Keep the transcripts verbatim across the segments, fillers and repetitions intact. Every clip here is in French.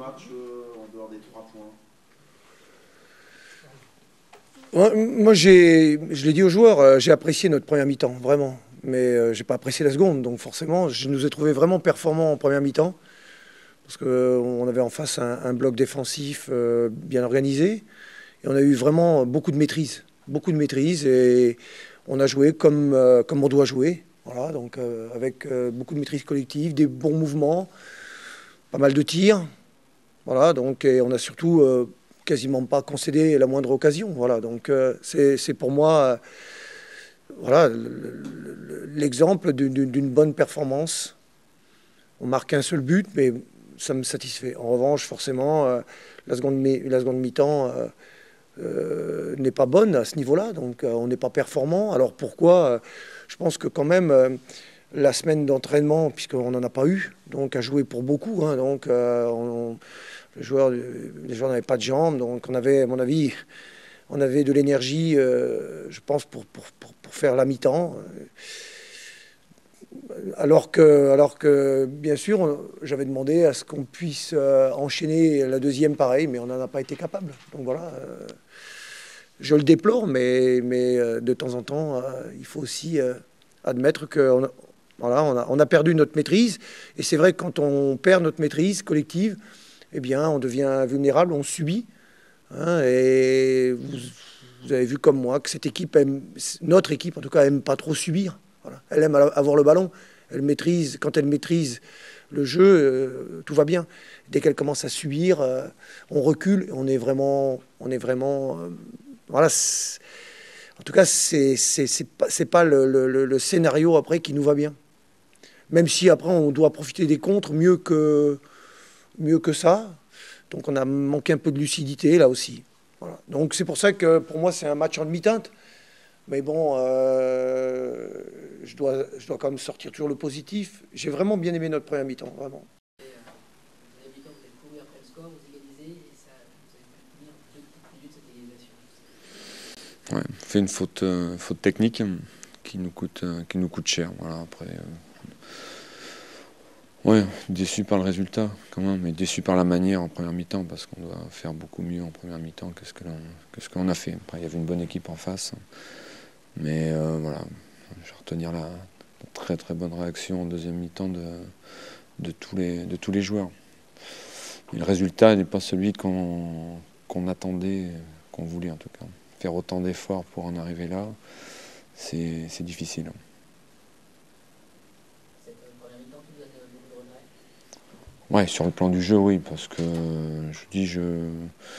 match euh, en dehors des trois points? Ouais, moi, j'ai, je l'ai dit aux joueurs, euh, j'ai apprécié notre première mi-temps, vraiment. Mais euh, j'ai pas apprécié la seconde. Donc forcément, je nous ai trouvé vraiment performants en première mi-temps. Parce qu'on avait en face un, un bloc défensif euh, bien organisé. Et on a eu vraiment beaucoup de maîtrise. Beaucoup de maîtrise. Et on a joué comme, euh, comme on doit jouer. Voilà, donc euh, avec euh, beaucoup de maîtrise collective, des bons mouvements, pas mal de tirs. Voilà, donc et on a surtout euh, quasiment pas concédé la moindre occasion. Voilà, donc euh, c'est c'est pour moi euh, voilà l'exemple d'une d'une bonne performance. On marque un seul but, mais ça me satisfait. En revanche, forcément, euh, la seconde mi- la seconde mi-temps euh, euh, n'est pas bonne à ce niveau-là, donc euh, on n'est pas performant. Alors pourquoi? Euh, Je pense que quand même euh, la semaine d'entraînement, puisqu'on n'en a pas eu, donc a joué pour beaucoup. Hein, donc euh, on- les joueurs, les joueurs n'avaient pas de jambes, donc on avait, à mon avis, on avait de l'énergie, euh, je pense, pour, pour, pour, pour faire la mi-temps. Alors que, alors que, bien sûr, j'avais demandé à ce qu'on puisse euh, enchaîner la deuxième pareil, mais on n'en a pas été capable. Donc voilà, euh, je le déplore, mais, mais euh, de temps en temps, euh, il faut aussi euh, admettre qu'on a, voilà, on a, on a perdu notre maîtrise. Et c'est vrai que quand on perd notre maîtrise collective, eh bien, on devient vulnérable, on subit. Hein, et vous, vous avez vu comme moi que cette équipe aime, notre équipe en tout cas, aime pas trop subir. Voilà. Elle aime avoir le ballon. Elle maîtrise, quand elle maîtrise le jeu, euh, tout va bien. Dès qu'elle commence à subir, euh, on recule. On est vraiment, on est vraiment, euh, voilà. En tout cas, c'est c'est c'est pas, c'est pas le, le, le scénario après qui nous va bien. Même si après on doit profiter des contres mieux que mieux que ça. Donc on a manqué un peu de lucidité là aussi. Voilà. Donc c'est pour ça que pour moi c'est un match en demi-teinte. Mais bon, euh, je, dois, je dois quand même sortir toujours le positif. J'ai vraiment bien aimé notre première mi-temps, vraiment. Et, euh, la mi-temps, vous avez couru après le score, vous égalisez, et ça, vous avez pu tenir deux petites minutes cette égalisation. Ouais, on fait une faute, euh, faute technique qui nous coûte, euh, qui nous coûte cher. Voilà, après, euh, ouais, déçu par le résultat quand même, mais déçu par la manière en première mi-temps parce qu'on doit faire beaucoup mieux en première mi-temps que ce que l'on, que ce qu'on a fait. Après, il y avait une bonne équipe en face, mais euh, voilà, je vais retenir la, la très très bonne réaction en deuxième mi-temps de, de, tous les, de tous les joueurs. Mais le résultat n'est pas celui qu'on, qu'on attendait, qu'on voulait en tout cas. Faire autant d'efforts pour en arriver là, c'est, c'est difficile. Cette première mi-temps qui vous a donné beaucoup de regrets? Ouais, sur le plan du jeu, oui, parce que je dis, je, euh,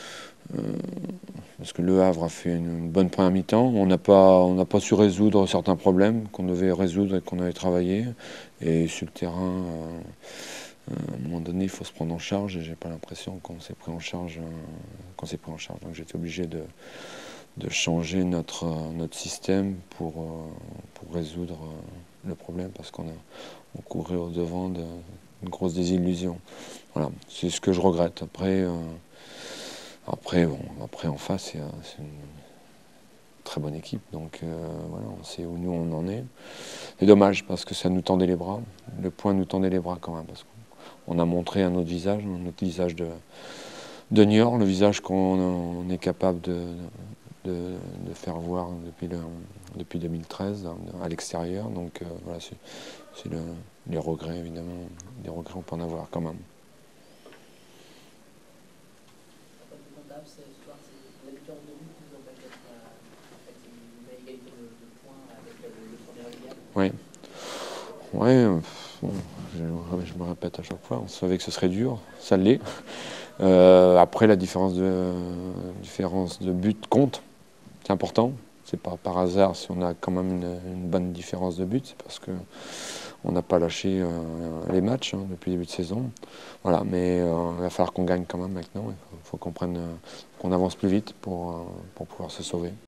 parce que Le Havre a fait une, une bonne première mi-temps. On n'a pas, on n'a pas su résoudre certains problèmes qu'on devait résoudre et qu'on avait travaillé. Et sur le terrain, euh, à un moment donné, il faut se prendre en charge. Et j'ai pas l'impression qu'on s'est pris en charge, euh, qu'on s'est pris en charge. Donc j'étais obligé de de changer notre, notre système pour, pour résoudre le problème parce qu'on a on courait au devant d'une grosse désillusion. Voilà, c'est ce que je regrette. Après, euh, après, bon, après en face, c'est, c'est une très bonne équipe. Donc euh, voilà, on sait où nous on en est. C'est dommage parce que ça nous tendait les bras. Le point nous tendait les bras quand même parce qu'on a montré un autre visage, un autre visage de, de Niort, le visage qu'on on est capable de, de, de faire voir depuis, le, depuis deux mille treize à l'extérieur. Donc euh, voilà, c'est, c'est le, les regrets évidemment. Des regrets on peut en avoir quand même. Un peu plus comptable, ce soir, c'est la victoire de but qui vous empêche d'être en fait, une belle égalité de, de points avec le, le premier Olympiade. Oui. Ouais, bon, je, je me répète à chaque fois, on savait que ce serait dur, ça l'est. Euh, après, la différence de, différence de but compte, c'est important. C'est pas par hasard si on a quand même une, une bonne différence de but, c'est parce que on n'a pas lâché euh, les matchs hein, depuis le début de saison. Voilà, mais euh, il va falloir qu'on gagne quand même maintenant. Il faut, faut qu'on prenne, euh, qu'on avance plus vite pour, euh, pour pouvoir se sauver.